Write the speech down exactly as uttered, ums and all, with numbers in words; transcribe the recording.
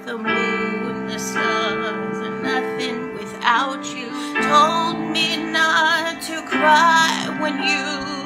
the moon, the stars, and nothing without you. Told me not to cry when you